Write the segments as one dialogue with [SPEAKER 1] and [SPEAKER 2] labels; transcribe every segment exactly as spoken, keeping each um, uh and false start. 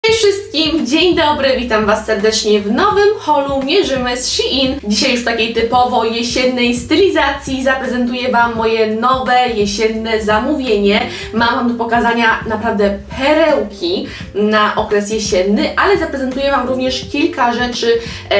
[SPEAKER 1] Cześć wszystkim, dzień dobry, witam Was serdecznie w nowym haulu Mierzymy z Shein. Dzisiaj już w takiej typowo jesiennej stylizacji zaprezentuję Wam moje nowe jesienne zamówienie. Mam Wam do pokazania naprawdę perełki na okres jesienny, ale zaprezentuję Wam również kilka rzeczy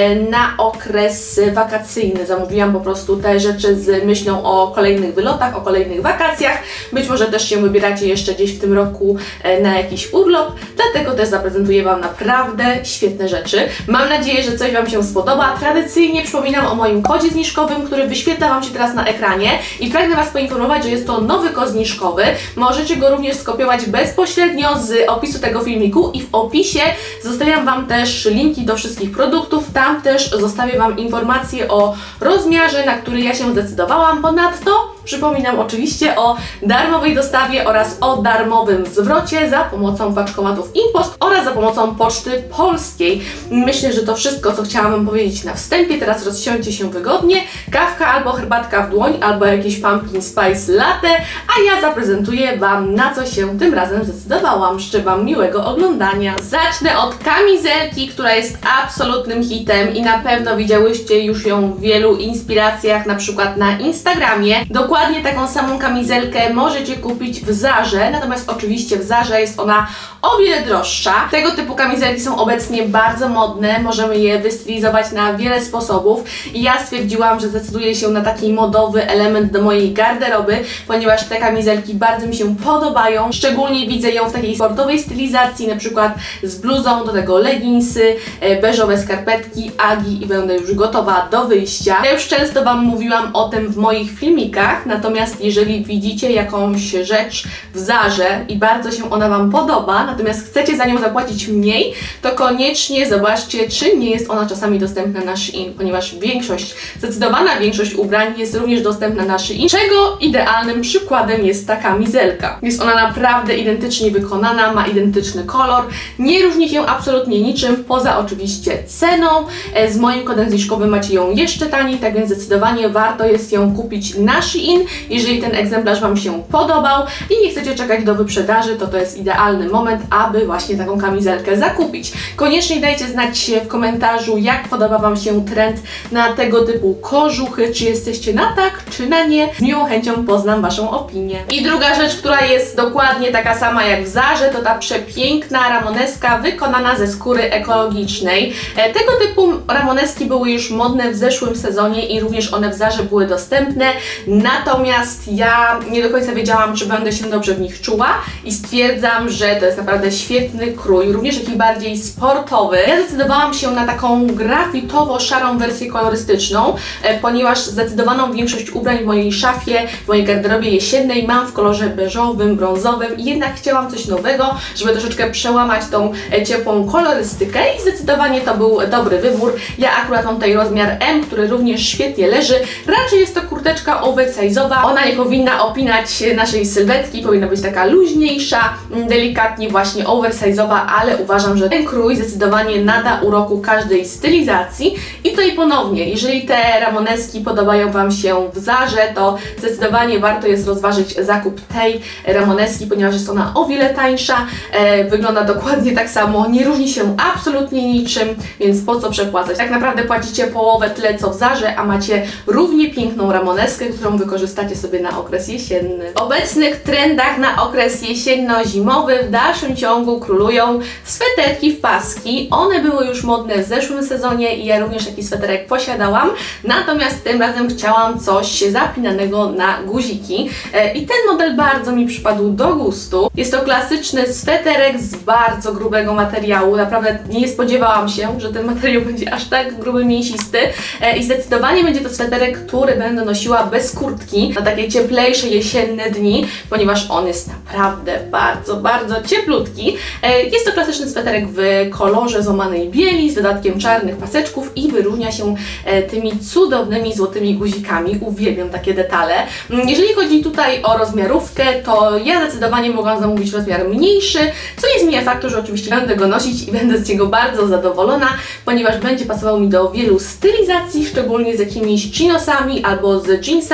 [SPEAKER 1] na okres wakacyjny. Zamówiłam po prostu te rzeczy z myślą o kolejnych wylotach, o kolejnych wakacjach. Być może też się wybieracie jeszcze gdzieś w tym roku na jakiś urlop, dlatego też zaprezentuję Prezentuję Wam naprawdę świetne rzeczy. Mam nadzieję, że coś Wam się spodoba. Tradycyjnie przypominam o moim kodzie zniżkowym, który wyświetla Wam się teraz na ekranie i pragnę Was poinformować, że jest to nowy kod zniżkowy. Możecie go również skopiować bezpośrednio z opisu tego filmiku i w opisie zostawiam Wam też linki do wszystkich produktów. Tam też zostawię Wam informacje o rozmiarze, na który ja się zdecydowałam. Ponadto przypominam oczywiście o darmowej dostawie oraz o darmowym zwrocie za pomocą paczkomatów InPost oraz za pomocą Poczty Polskiej. Myślę, że to wszystko, co chciałam Wam powiedzieć na wstępie. Teraz rozsiądźcie się wygodnie, kawka albo herbatka w dłoń, albo jakiś pumpkin spice latte, a ja zaprezentuję Wam, na co się tym razem zdecydowałam. Życzę Wam miłego oglądania. Zacznę od kamizelki, która jest absolutnym hitem i na pewno widziałyście już ją w wielu inspiracjach, na przykład na Instagramie. Dokładnie taką samą kamizelkę możecie kupić w Zarze, natomiast oczywiście w Zarze jest ona o wiele droższa. Tego typu kamizelki są obecnie bardzo modne, możemy je wystylizować na wiele sposobów i ja stwierdziłam, że zdecyduję się na taki modowy element do mojej garderoby, ponieważ te kamizelki bardzo mi się podobają. Szczególnie widzę ją w takiej sportowej stylizacji, na przykład z bluzą, do tego leginsy, beżowe skarpetki, agi i będę już gotowa do wyjścia. Ja już często Wam mówiłam o tym w moich filmikach, natomiast jeżeli widzicie jakąś rzecz w Zarze i bardzo się ona Wam podoba, natomiast chcecie za nią zapłacić mniej, to koniecznie zobaczcie, czy nie jest ona czasami dostępna na Shein, ponieważ większość, zdecydowana większość ubrań jest również dostępna na Shein, czego idealnym przykładem jest ta kamizelka. Jest ona naprawdę identycznie wykonana, ma identyczny kolor, nie różni się absolutnie niczym, poza oczywiście ceną. Z moim kodem zniżkowym macie ją jeszcze taniej, tak więc zdecydowanie warto jest ją kupić na Shein. Jeżeli ten egzemplarz Wam się podobał i nie chcecie czekać do wyprzedaży, to to jest idealny moment, aby właśnie taką kamizelkę zakupić. Koniecznie dajcie znać w komentarzu, jak podoba Wam się trend na tego typu kożuchy, czy jesteście na tak, czy na nie. Z miłą chęcią poznam Waszą opinię. I druga rzecz, która jest dokładnie taka sama jak w Zarze, to ta przepiękna ramoneska wykonana ze skóry ekologicznej. Tego typu ramoneski były już modne w zeszłym sezonie i również one w Zarze były dostępne, natomiast ja nie do końca wiedziałam, czy będę się dobrze w nich czuła i stwierdzam, że to jest naprawdę świetny krój, również taki bardziej sportowy. Ja zdecydowałam się na taką grafitowo-szarą wersję kolorystyczną, ponieważ zdecydowaną większość ubrań w mojej szafie, w mojej garderobie jesiennej mam w kolorze beżowym, brązowym i jednak chciałam coś nowego, żeby troszeczkę przełamać tą ciepłą kolorystykę i zdecydowanie to był dobry wybór. Ja akurat mam tutaj rozmiar M, który również świetnie leży. Raczej jest to kurteczka oversize'owa. Ona nie powinna opinać naszej sylwetki, powinna być taka luźniejsza, delikatnie właśnie oversize'owa, ale uważam, że ten krój zdecydowanie nada uroku każdej stylizacji. I tutaj ponownie, jeżeli te ramoneski podobają Wam się w Zarze, to zdecydowanie warto jest rozważyć zakup tej ramoneski, ponieważ jest ona o wiele tańsza, e, wygląda dokładnie tak samo, nie różni się absolutnie niczym, więc po co przepłacać? Tak naprawdę płacicie połowę tyle co w Zarze, a macie równie piękną ramoneskę, którą wykorzystacie sobie na okres jesienny. W obecnych trendach na okres jesienno-zimowy w dalszym ciągu królują sweterki w paski. One były już modne w zeszłym sezonie i ja również taki sweterek posiadałam, natomiast tym razem chciałam coś zapinanego na guziki i ten model bardzo mi przypadł do gustu. Jest to klasyczny sweterek z bardzo grubego materiału, naprawdę nie spodziewałam się, że ten materiał będzie aż tak gruby, mięsisty i zdecydowanie będzie to sweterek, który będę nosiła bez kurtki na takie cieplejsze jesienne dni, ponieważ on jest naprawdę bardzo, bardzo cieplutki. Jest to klasyczny sweterek w kolorze złamanej bieli z dodatkiem czarnych paseczków i wyróżnia się tymi cudownymi złotymi guzikami. Uwielbiam takie detale. Jeżeli chodzi tutaj o rozmiarówkę, to ja zdecydowanie mogłam zamówić rozmiar mniejszy, co nie zmienia faktu, że oczywiście będę go nosić i będę z niego bardzo zadowolona, ponieważ będzie pasował mi do wielu stylizacji, szczególnie z jakimiś chinosami albo z jeansami, więc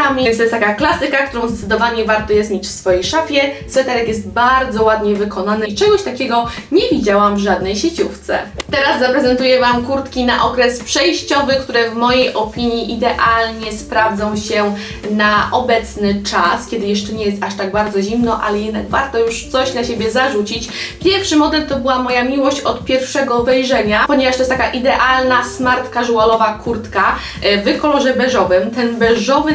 [SPEAKER 1] jest taka klasyka, którą zdecydowanie warto jest mieć w swojej szafie. Sweterek jest bardzo ładnie wykonany i czegoś takiego nie widziałam w żadnej sieciówce. Teraz zaprezentuję Wam kurtki na okres przejściowy, które w mojej opinii idealnie sprawdzą się na obecny czas, kiedy jeszcze nie jest aż tak bardzo zimno, ale jednak warto już coś dla siebie zarzucić. Pierwszy model to była moja miłość od pierwszego wejrzenia, ponieważ to jest taka idealna, smart casualowa kurtka w kolorze beżowym. Ten beżowy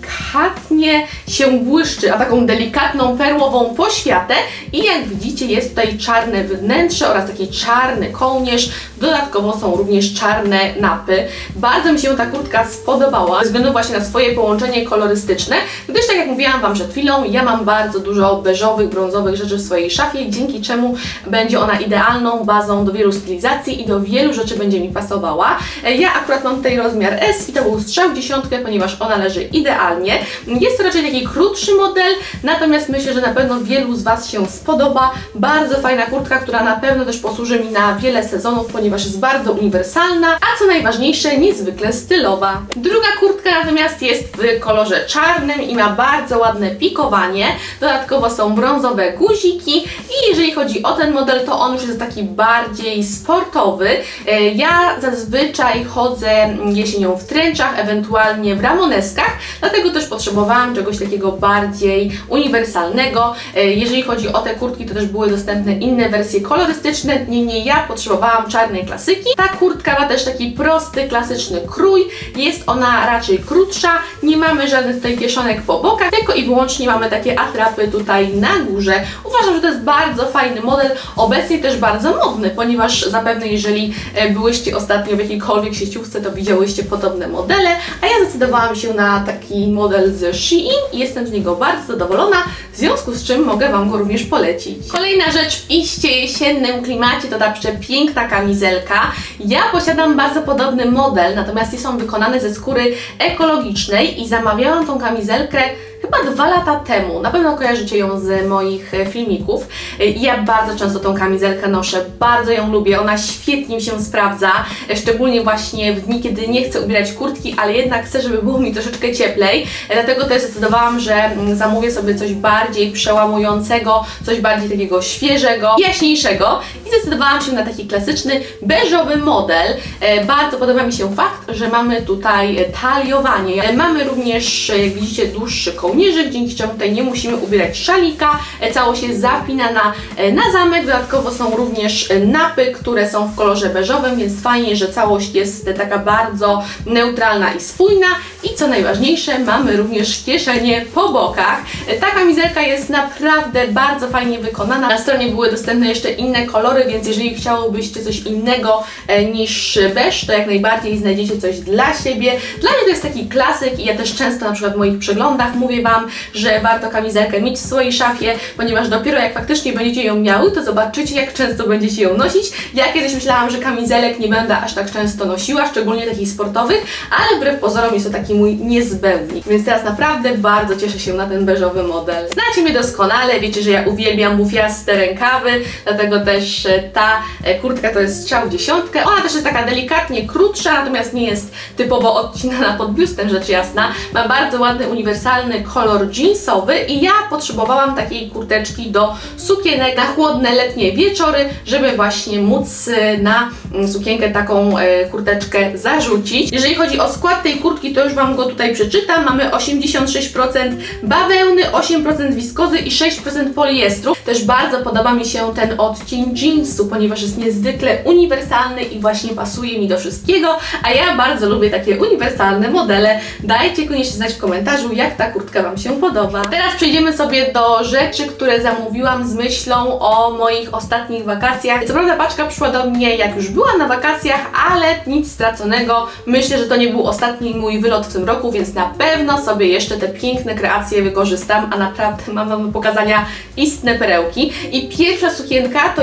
[SPEAKER 1] delikatnie się błyszczy, a taką delikatną perłową poświatę i jak widzicie jest tutaj czarne wnętrze oraz taki czarny kołnierz. Dodatkowo są również czarne napy. Bardzo mi się ta kurtka spodobała ze względu właśnie na swoje połączenie kolorystyczne, gdyż tak jak mówiłam Wam przed chwilą, ja mam bardzo dużo beżowych, brązowych rzeczy w swojej szafie, dzięki czemu będzie ona idealną bazą do wielu stylizacji i do wielu rzeczy będzie mi pasowała. Ja akurat mam tutaj rozmiar S i to był strzał w dziesiątkę, ponieważ ona leży idealnie. Jest to raczej taki krótszy model, natomiast myślę, że na pewno wielu z Was się spodoba. Bardzo fajna kurtka, która na pewno też posłuży mi na wiele sezonów, ponieważ jest bardzo uniwersalna, a co najważniejsze, niezwykle stylowa. Druga kurtka natomiast jest w kolorze czarnym i ma bardzo ładne pikowanie. Dodatkowo są brązowe guziki i jeżeli chodzi o ten model, to on już jest taki bardziej sportowy. Ja zazwyczaj chodzę jesienią w trenczach, ewentualnie w ramoneskach, dlatego też potrzebowałam czegoś takiego bardziej uniwersalnego. Jeżeli chodzi o te kurtki, to też były dostępne inne wersje kolorystyczne, niemniej ja potrzebowałam czarnej klasyki. Ta kurtka ma też taki prosty, klasyczny krój, jest ona raczej krótsza, nie mamy żadnych tutaj kieszonek po bokach, tylko i wyłącznie mamy takie atrapy tutaj na górze. Uważam, że to jest bardzo fajny model, obecnie też bardzo modny, ponieważ zapewne jeżeli byłyście ostatnio w jakiejkolwiek sieciówce, to widziałyście podobne modele, a ja zdecydowałam się na taki model z Shein i jestem z niego bardzo zadowolona, w związku z czym mogę Wam go również polecić. Kolejna rzecz w iście jesiennym klimacie to ta przepiękna kamizelka. Ja posiadam bardzo podobny model, natomiast jest on wykonany ze skóry ekologicznej i zamawiałam tą kamizelkę chyba dwa lata temu. Na pewno kojarzycie ją z moich filmików. Ja bardzo często tą kamizelkę noszę, bardzo ją lubię, ona świetnie mi się sprawdza, szczególnie właśnie w dni, kiedy nie chcę ubierać kurtki, ale jednak chcę, żeby było mi troszeczkę cieplej. Dlatego też zdecydowałam, że zamówię sobie coś bardziej przełamującego, coś bardziej takiego świeżego, jaśniejszego i zdecydowałam się na taki klasyczny, beżowy model. Bardzo podoba mi się fakt, że mamy tutaj taliowanie. Mamy również, jak widzicie, dłuższy kołnierzyk, dzięki czemu tutaj nie musimy ubierać szalika. Całość jest zapinana na zamek. Dodatkowo są również napy, które są w kolorze beżowym, więc fajnie, że całość jest taka bardzo neutralna i spójna. I co najważniejsze, mamy również kieszenie po bokach. Ta kamizelka jest naprawdę bardzo fajnie wykonana. Na stronie były dostępne jeszcze inne kolory, więc jeżeli chciałobyście coś innego niż beż, to jak najbardziej znajdziecie coś dla siebie. Dla mnie to jest taki klasyk i ja też często na przykład w moich przeglądach mówię Wam, że warto kamizelkę mieć w swojej szafie, ponieważ dopiero jak faktycznie będziecie ją miały, to zobaczycie, jak często będziecie ją nosić. Ja kiedyś myślałam, że kamizelek nie będę aż tak często nosiła, szczególnie takich sportowych, ale wbrew pozorom jest to taki mój niezbędnik. Więc teraz naprawdę bardzo cieszę się na ten beżowy model. Znacie mnie doskonale, wiecie, że ja uwielbiam bufiaste rękawy, dlatego też ta kurtka to jest strzał w dziesiątkę. Ona też jest taka delikatnie krótsza, natomiast nie jest typowo odcinana pod biustem, rzecz jasna. Ma bardzo ładny, uniwersalny kolor jeansowy i ja potrzebowałam takiej kurteczki do sukienek na chłodne letnie wieczory, żeby właśnie móc na sukienkę taką kurteczkę zarzucić. Jeżeli chodzi o skład tej kurtki, to już Wam go tutaj przeczytam. Mamy osiemdziesiąt sześć procent bawełny, osiem procent wiskozy i sześć procent poliestru. Też bardzo podoba mi się ten odcień jeansu, ponieważ jest niezwykle uniwersalny i właśnie pasuje mi do wszystkiego, a ja bardzo lubię takie uniwersalne modele. Dajcie koniecznie znać w komentarzu, jak ta kurtka Wam się podoba. Teraz przejdziemy sobie do rzeczy, które zamówiłam z myślą o moich ostatnich wakacjach. Co prawda paczka przyszła do mnie, jak już byłam na wakacjach, ale nic straconego. Myślę, że to nie był ostatni mój wylot w tym roku, więc na pewno sobie jeszcze te piękne kreacje wykorzystam, a naprawdę mam Wam do pokazania istne perełki. I pierwsza sukienka to jest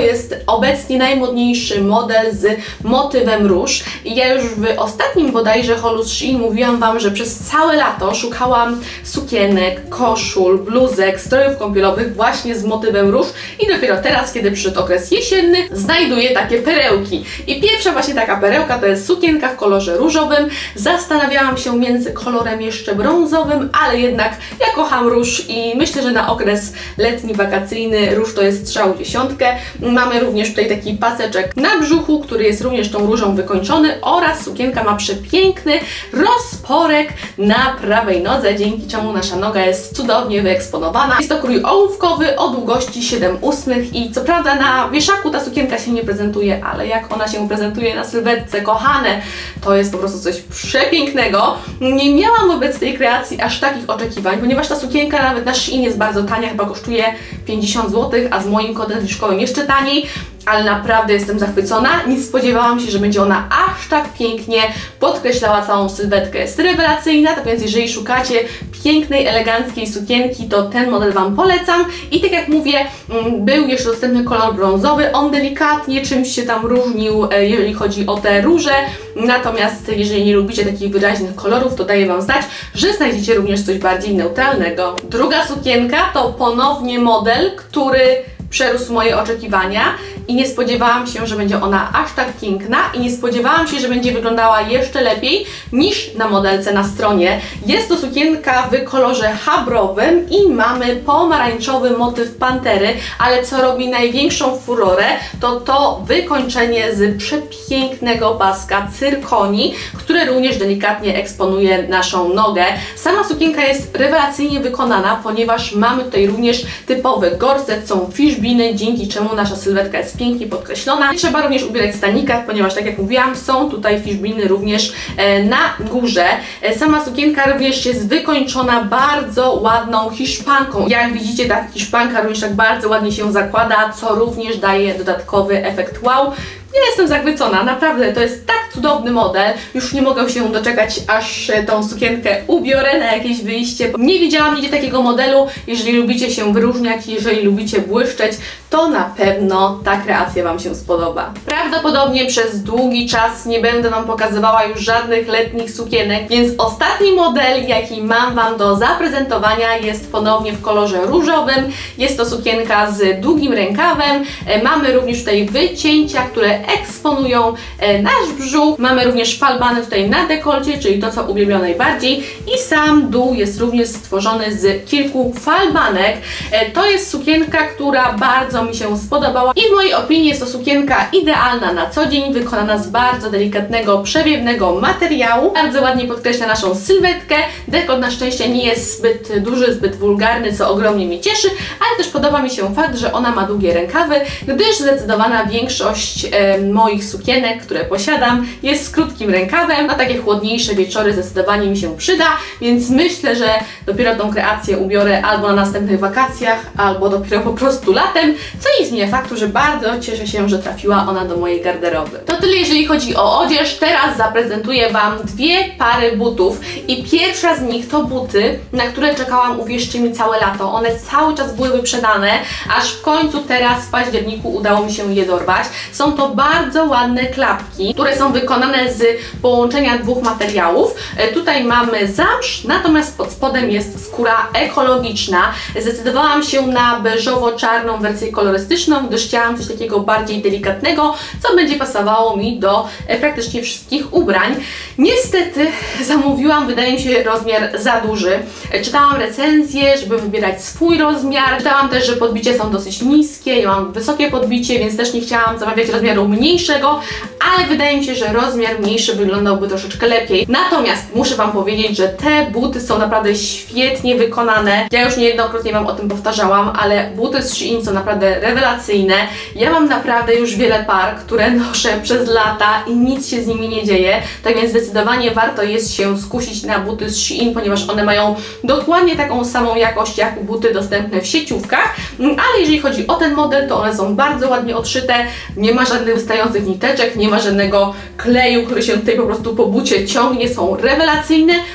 [SPEAKER 1] obecnie najmodniejszy model z motywem róż. I ja już w ostatnim bodajże holu z Shein mówiłam Wam, że przez całe lato szukałam sukienek, koszul, bluzek, strojów kąpielowych właśnie z motywem róż i dopiero teraz, kiedy przyszedł okres jesienny, znajduję takie perełki. I pierwsza właśnie taka perełka to jest sukienka w kolorze różowym. Zastanawiałam się między kolorem jeszcze brązowym, ale jednak ja kocham róż i myślę, że na okres letni, wakacyjny róż to jest strzał w dziesiątkę. Mamy również tutaj taki paseczek na brzuchu, który jest również tą różą wykończony oraz sukienka ma przepiękny rozporek na prawej nodze, dzięki czemu nasza noga jest cudownie wyeksponowana. Jest to krój ołówkowy o długości siedem ósmych i co prawda na wieszaku ta sukienka się nie prezentuje, ale jak ona się prezentuje na sylwetce, kochane, to jest po prostu coś przepięknego. Nie miałam wobec tej kreacji aż takich oczekiwań, ponieważ ta sukienka nawet na Shein jest bardzo tania, chyba kosztuje pięćdziesiąt złotych, a z moim kodem zniżkowym jeszcze taniej. Ale naprawdę jestem zachwycona. Nie spodziewałam się, że będzie ona aż tak pięknie podkreślała całą sylwetkę. Jest rewelacyjna, tak więc jeżeli szukacie pięknej, eleganckiej sukienki, to ten model Wam polecam. I tak jak mówię, był jeszcze dostępny kolor brązowy. On delikatnie czymś się tam różnił, jeżeli chodzi o te róże. Natomiast jeżeli nie lubicie takich wyraźnych kolorów, to daję Wam znać, że znajdziecie również coś bardziej neutralnego. Druga sukienka to ponownie model, który przerósł moje oczekiwania i nie spodziewałam się, że będzie ona aż tak piękna i nie spodziewałam się, że będzie wyglądała jeszcze lepiej niż na modelce na stronie. Jest to sukienka w kolorze chabrowym i mamy pomarańczowy motyw pantery, ale co robi największą furorę, to to wykończenie z przepięknego paska cyrkonii, które również delikatnie eksponuje naszą nogę. Sama sukienka jest rewelacyjnie wykonana, ponieważ mamy tutaj również typowy gorset, są fishbiny, dzięki czemu nasza sylwetka jest pięknie podkreślona. Trzeba również ubierać stanika, ponieważ tak jak mówiłam, są tutaj fishbiny również e, na górze. E, sama sukienka również jest wykończona bardzo ładną hiszpanką. Jak widzicie, ta hiszpanka również tak bardzo ładnie się zakłada, co również daje dodatkowy efekt wow. Ja jestem zachwycona, naprawdę to jest tak cudowny model, już nie mogę się doczekać, aż tą sukienkę ubiorę na jakieś wyjście. Nie widziałam nigdzie takiego modelu. Jeżeli lubicie się wyróżniać, jeżeli lubicie błyszczeć, to na pewno ta kreacja Wam się spodoba. Prawdopodobnie przez długi czas nie będę Wam pokazywała już żadnych letnich sukienek, więc ostatni model, jaki mam Wam do zaprezentowania, jest ponownie w kolorze różowym. Jest to sukienka z długim rękawem. Mamy również tutaj wycięcia, które eksponują e, nasz brzuch. Mamy również falbany tutaj na dekolcie, czyli to, co uwielbiam najbardziej. I sam dół jest również stworzony z kilku falbanek. E, to jest sukienka, która bardzo mi się spodobała i w mojej opinii jest to sukienka idealna na co dzień, wykonana z bardzo delikatnego, przewiewnego materiału. Bardzo ładnie podkreśla naszą sylwetkę. Dekolt na szczęście nie jest zbyt duży, zbyt wulgarny, co ogromnie mnie cieszy, ale też podoba mi się fakt, że ona ma długie rękawy, gdyż zdecydowana większość e, moich sukienek, które posiadam, jest z krótkim rękawem. Na takie chłodniejsze wieczory zdecydowanie mi się przyda, więc myślę, że dopiero tą kreację ubiorę albo na następnych wakacjach, albo dopiero po prostu latem, co nie zmienia faktu, że bardzo cieszę się, że trafiła ona do mojej garderoby. To tyle, jeżeli chodzi o odzież. Teraz zaprezentuję Wam dwie pary butów i pierwsza z nich to buty, na które czekałam, uwierzcie mi, całe lato. One cały czas były wyprzedane, aż w końcu teraz w październiku udało mi się je dorwać. Są to bardzo ładne klapki, które są wykonane z połączenia dwóch materiałów. E, tutaj mamy zamsz, natomiast pod spodem jest skóra ekologiczna. Zdecydowałam się na beżowo-czarną wersję kolorystyczną, gdyż chciałam coś takiego bardziej delikatnego, co będzie pasowało mi do e, praktycznie wszystkich ubrań. Niestety zamówiłam, wydaje mi się, rozmiar za duży. E, czytałam recenzję, żeby wybierać swój rozmiar. Czytałam też, że podbicie są dosyć niskie, ja mam wysokie podbicie, więc też nie chciałam zamawiać rozmiaru mniejszego, ale wydaje mi się, że rozmiar mniejszy wyglądałby troszeczkę lepiej. Natomiast muszę Wam powiedzieć, że te buty są naprawdę świetnie wykonane. Ja już niejednokrotnie Wam o tym powtarzałam, ale buty z Shein są naprawdę rewelacyjne. Ja mam naprawdę już wiele par, które noszę przez lata i nic się z nimi nie dzieje, tak więc zdecydowanie warto jest się skusić na buty z Shein, ponieważ one mają dokładnie taką samą jakość jak buty dostępne w sieciówkach, ale jeżeli chodzi o ten model, to one są bardzo ładnie odszyte, nie ma żadnych wystających niteczek, nie ma żadnego kleju, który się tutaj po prostu po bucie ciągnie, są rewelacyjne.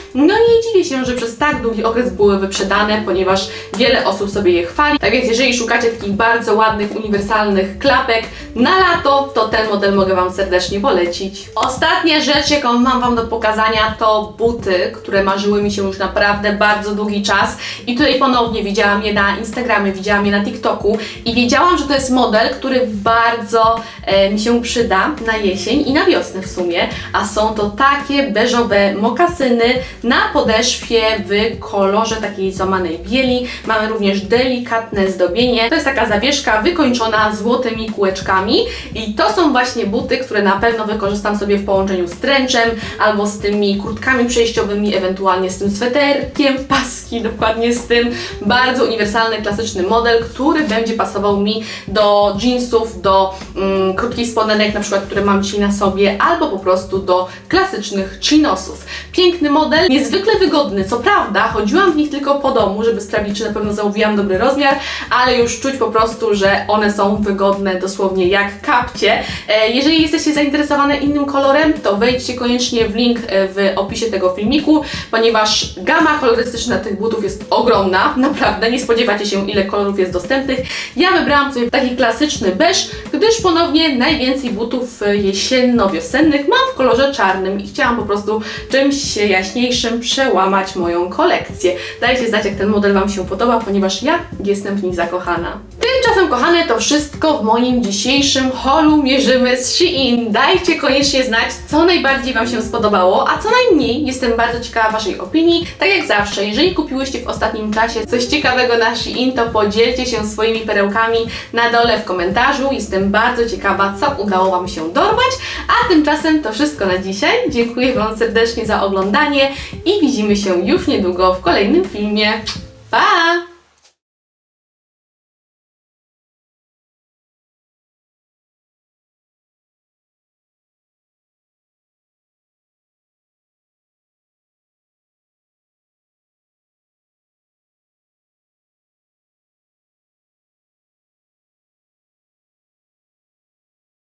[SPEAKER 1] No i nie dziwię się, że przez tak długi okres były wyprzedane, ponieważ wiele osób sobie je chwali. Tak więc jeżeli szukacie takich bardzo ładnych, uniwersalnych klapek na lato, to ten model mogę Wam serdecznie polecić. Ostatnia rzecz, jaką mam Wam do pokazania, to buty, które marzyły mi się już naprawdę bardzo długi czas i tutaj ponownie widziałam je na Instagramie, widziałam je na TikToku i wiedziałam, że to jest model, który bardzo e, mi się przyda na jesień i na wiosnę w sumie, a są to takie beżowe mokasyny na podeszwie w kolorze takiej złamanej bieli. Mamy również delikatne zdobienie. To jest taka zawieszka wykończona złotymi kółeczkami i to są właśnie buty, które na pewno wykorzystam sobie w połączeniu z trenczem albo z tymi kurtkami przejściowymi, ewentualnie z tym sweterkiem, paski dokładnie z tym. Bardzo uniwersalny, klasyczny model, który będzie pasował mi do jeansów, do mm, krótkich spodenek, na przykład, które mam dzisiaj na sobie, albo po prostu do klasycznych chinosów. Piękny model, niezwykle wygodny, co prawda chodziłam w nich tylko po domu, żeby sprawdzić, czy na pewno zamówiłam dobry rozmiar, ale już czuć po prostu, że one są wygodne dosłownie jak kapcie. E, jeżeli jesteście zainteresowane innym kolorem, to wejdźcie koniecznie w link w opisie tego filmiku, ponieważ gama kolorystyczna tych butów jest ogromna, naprawdę, nie spodziewacie się, ile kolorów jest dostępnych. Ja wybrałam sobie taki klasyczny beż, gdyż ponownie najwięcej butów jesienno-wiosennych mam w kolorze czarnym i chciałam po prostu czymś jaśniejszym przełamać moją kolekcję. Dajcie znać, jak ten model Wam się podoba, ponieważ ja jestem w nich zakochana. Tymczasem, kochane, to wszystko w moim dzisiejszym holu mierzymy z Shein. Dajcie koniecznie znać, co najbardziej Wam się spodobało, a co najmniej. Jestem bardzo ciekawa Waszej opinii. Tak jak zawsze, jeżeli kupiłyście w ostatnim czasie coś ciekawego na Shein, to podzielcie się swoimi perełkami na dole w komentarzu. Jestem bardzo ciekawa, co udało Wam się dorwać. A tymczasem to wszystko na dzisiaj. Dziękuję Wam serdecznie za oglądanie i widzimy się już niedługo w kolejnym filmie. Pa!